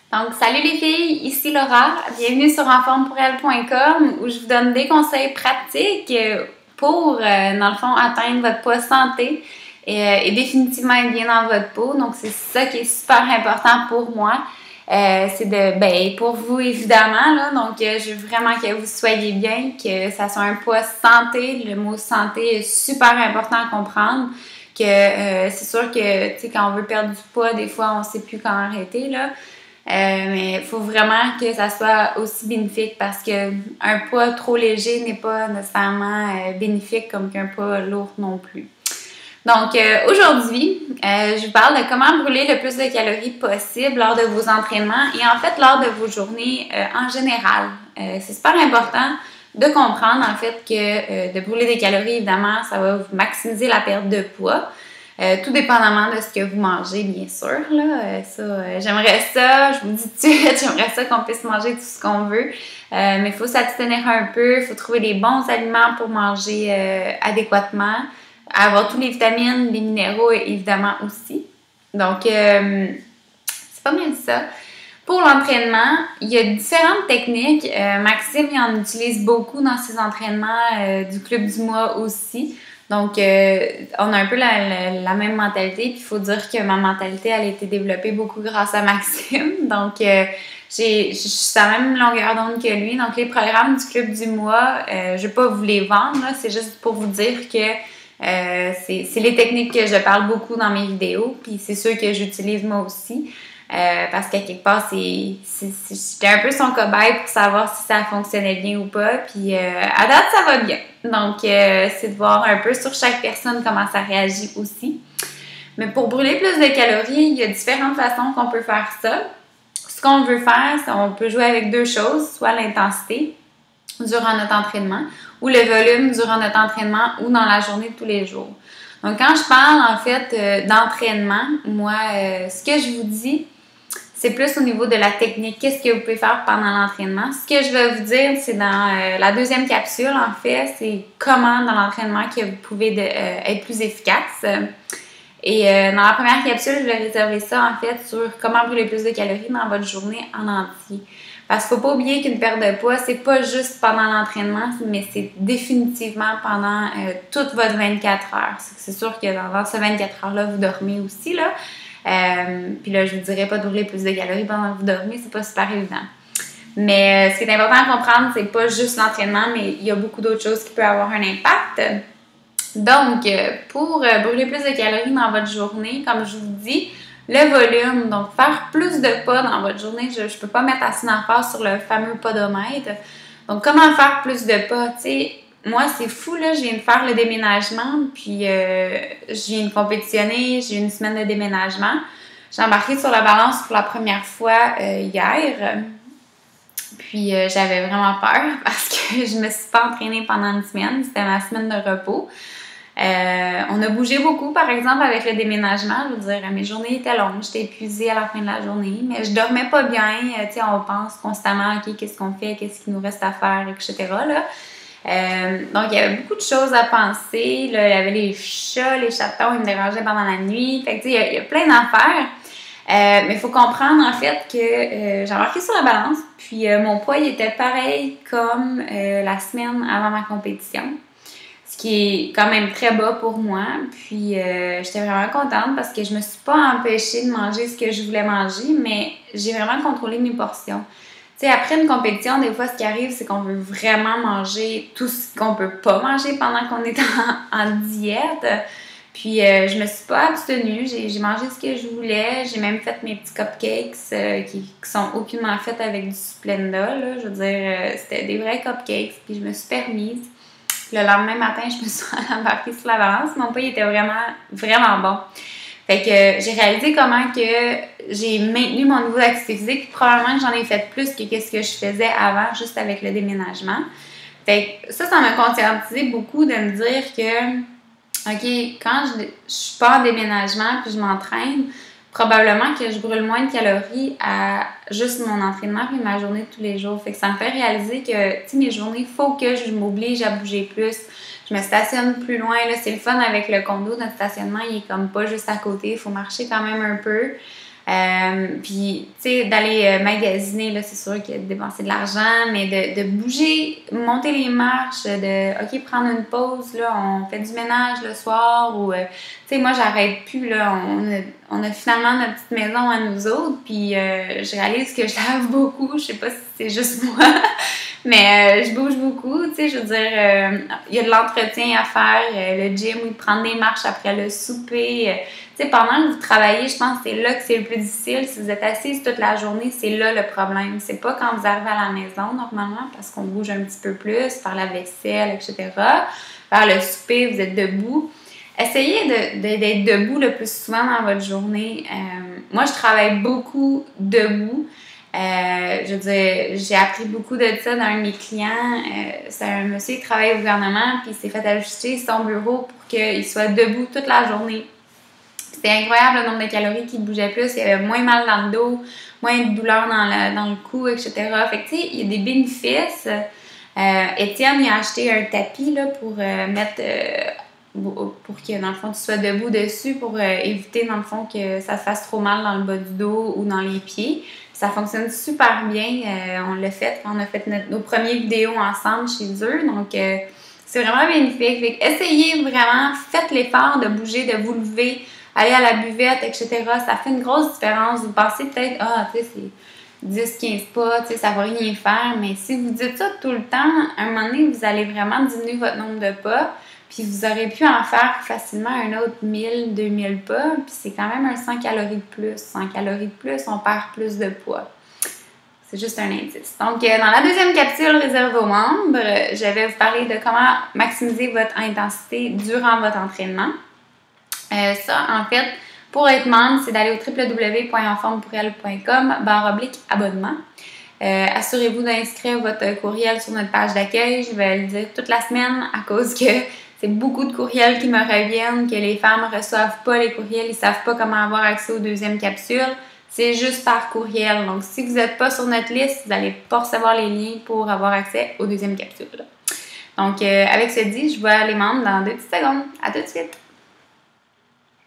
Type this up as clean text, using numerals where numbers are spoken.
Donc, salut les filles, ici Laura, bienvenue sur enformepourelle.com où je vous donne des conseils pratiques pour, dans le fond, atteindre votre poids santé et définitivement être bien dans votre peau. Donc, c'est ça qui est super important pour moi. C'est pour vous évidemment, là. Donc, je veux vraiment que vous soyez bien, que ça soit un poids santé. Le mot santé est super important à comprendre. Que c'est sûr que, tu sais, quand on veut perdre du poids, des fois, on ne sait plus quand arrêter, là. Mais il faut vraiment que ça soit aussi bénéfique parce que un poids trop léger n'est pas nécessairement bénéfique comme qu'un poids lourd non plus. Donc aujourd'hui, je vous parle de comment brûler le plus de calories possible lors de vos entraînements et en fait lors de vos journées en général. C'est super important de comprendre en fait que de brûler des calories, évidemment, ça va vous maximiser la perte de poids. Tout dépendamment de ce que vous mangez, bien sûr. J'aimerais ça, je vous dis tout de suite, j'aimerais ça qu'on puisse manger tout ce qu'on veut. Mais il faut s'abstenir un peu, il faut trouver les bons aliments pour manger adéquatement, avoir tous les vitamines, les minéraux évidemment aussi. Donc, c'est pas mal ça. Pour l'entraînement, il y a différentes techniques. Maxime, il en utilise beaucoup dans ses entraînements du Club du mois aussi. Donc, on a un peu la même mentalité. Puis, il faut dire que ma mentalité, elle a été développée beaucoup grâce à Maxime. Donc, je suis sur la même longueur d'onde que lui. Donc, les programmes du Club du mois, je ne vais pas vous les vendre. C'est juste pour vous dire que c'est les techniques que je parle beaucoup dans mes vidéos. Puis, c'est ceux que j'utilise moi aussi. Parce qu'à quelque part, j'étais un peu son cobaye pour savoir si ça fonctionnait bien ou pas. Puis à date, ça va bien. Donc, c'est de voir un peu sur chaque personne comment ça réagit aussi. Mais pour brûler plus de calories, il y a différentes façons qu'on peut faire ça. Ce qu'on veut faire, c'est on peut jouer avec deux choses, soit l'intensité durant notre entraînement ou le volume durant notre entraînement ou dans la journée de tous les jours. Donc, quand je parle en fait d'entraînement, moi, ce que je vous dis, c'est plus au niveau de la technique. Qu'est-ce que vous pouvez faire pendant l'entraînement? Ce que je vais vous dire, c'est dans la deuxième capsule, en fait, c'est comment dans l'entraînement que vous pouvez être plus efficace. Et dans la première capsule, je vais réserver ça, en fait, sur comment brûler plus de calories dans votre journée en entier. Parce qu'il ne faut pas oublier qu'une perte de poids, c'est pas juste pendant l'entraînement, mais c'est définitivement pendant toute votre 24 heures. C'est sûr que dans ces 24 heures-là, vous dormez aussi, là. Puis là, je vous dirais pas de brûler plus de calories pendant que vous dormez, c'est pas super évident. Mais ce qui est important à comprendre, c'est pas juste l'entraînement, mais il y a beaucoup d'autres choses qui peuvent avoir un impact. Donc, pour brûler plus de calories dans votre journée, comme je vous dis, le volume, donc faire plus de pas dans votre journée, je ne peux pas mettre assez d'emphase sur le fameux podomètre. Donc, comment faire plus de pas? Tu sais, moi, c'est fou, là, je viens de faire le déménagement, puis je viens de compétitionner, j'ai eu une semaine de déménagement. J'ai embarqué sur la balance pour la première fois hier, puis j'avais vraiment peur parce que je me suis pas entraînée pendant une semaine, c'était ma semaine de repos. On a bougé beaucoup, par exemple, avec le déménagement. Je veux dire, mes journées étaient longues, j'étais épuisée à la fin de la journée, mais je dormais pas bien. Tu sais, on pense constamment, OK, qu'est-ce qu'on fait, qu'est-ce qu'il nous reste à faire, etc. Là. Donc, il y avait beaucoup de choses à penser. Là, il y avait les chats, les chatons, ils me dérangeaient pendant la nuit. Fait que, tu sais, il y a plein d'affaires. Mais il faut comprendre, en fait, que j'ai embarqué sur la balance, puis mon poids, il était pareil comme la semaine avant ma compétition. Ce qui est quand même très bas pour moi. Puis, j'étais vraiment contente parce que je me suis pas empêchée de manger ce que je voulais manger, mais j'ai vraiment contrôlé mes portions. Tu sais, après une compétition, des fois, ce qui arrive, c'est qu'on veut vraiment manger tout ce qu'on peut pas manger pendant qu'on est en diète. Puis, je me suis pas abstenue. J'ai mangé ce que je voulais. J'ai même fait mes petits cupcakes qui sont aucunement faits avec du Splenda, là. Je veux dire, c'était des vrais cupcakes. Puis, je me suis permise. Le lendemain matin, je me suis embarquée sur la balance. Mon poids était vraiment, vraiment bon. Fait que j'ai réalisé comment que j'ai maintenu mon niveau d'activité physique. Probablement que j'en ai fait plus que ce que je faisais avant, juste avec le déménagement. Fait que ça m'a conscientisé beaucoup de me dire que, OK, quand je suis pas en déménagement puis je m'entraîne, probablement que je brûle moins de calories à juste mon entraînement puis ma journée de tous les jours. Fait que ça me fait réaliser que, tu sais, mes journées, il faut que je m'oblige à bouger plus. Je me stationne plus loin. Là, c'est le fun avec le condo. Notre stationnement, il est comme pas juste à côté. Il faut marcher quand même un peu. Puis, tu sais, d'aller magasiner, là, c'est sûr que de dépenser de l'argent, mais de bouger, monter les marches, OK, prendre une pause, là, on fait du ménage le soir, ou, tu sais, moi, j'arrête plus, là, on a finalement notre petite maison à nous autres, puis je réalise que je lave beaucoup, je sais pas si c'est juste moi, mais je bouge beaucoup, tu sais, je veux dire, il y a de l'entretien à faire, le gym, oui, prendre des marches après le souper, tu sais, pendant que vous travaillez, je pense que c'est là que c'est le plus difficile. Si vous êtes assise toute la journée, c'est là le problème. C'est pas quand vous arrivez à la maison, normalement, parce qu'on bouge un petit peu plus, faire la vaisselle, etc. Faire le souper, vous êtes debout. Essayez d'être debout le plus souvent dans votre journée. Moi, je travaille beaucoup debout. Je veux dire, j'ai appris beaucoup de ça d'un de mes clients. C'est un monsieur qui travaille au gouvernement, puis il s'est fait ajuster son bureau pour qu'il soit debout toute la journée. C'était incroyable le nombre de calories qui bougeait plus. Il y avait moins mal dans le dos, moins de douleur dans le cou, etc. Fait que, tu sais, il y a des bénéfices. Étienne, il a acheté un tapis là, pour mettre... pour que, dans le fond, tu sois debout dessus pour éviter, dans le fond, que ça se fasse trop mal dans le bas du dos ou dans les pieds. Ça fonctionne super bien. On l'a fait quand on a fait nos premières vidéos ensemble chez eux. Donc, c'est vraiment bénéfique. Fait que essayez vraiment, faites l'effort de bouger, de vous lever, aller à la buvette, etc. Ça fait une grosse différence. Vous pensez peut-être, tu sais, c'est 10-15 pas, tu sais, ça va rien faire. Mais si vous dites ça tout le temps, à un moment donné, vous allez vraiment diminuer votre nombre de pas. Puis vous aurez pu en faire facilement un autre 1000-2000 pas. Puis c'est quand même un 100 calories de plus. 100 calories de plus, on perd plus de poids. C'est juste un indice. Donc, dans la deuxième capsule réservée aux membres, je vais vous parler de comment maximiser votre intensité durant votre entraînement. Ça, en fait, pour être membre, c'est d'aller au www.enformepourelle.com/abonnement. Assurez-vous d'inscrire votre courriel sur notre page d'accueil. Je vais le dire toute la semaine à cause que c'est beaucoup de courriels qui me reviennent, que les femmes ne reçoivent pas les courriels, ils ne savent pas comment avoir accès aux deuxièmes capsules. C'est juste par courriel. Donc, si vous n'êtes pas sur notre liste, vous n'allez pas recevoir les liens pour avoir accès aux deuxièmes capsules. Donc, avec ce dit, je vois les membres dans 2 petites secondes. À tout de suite!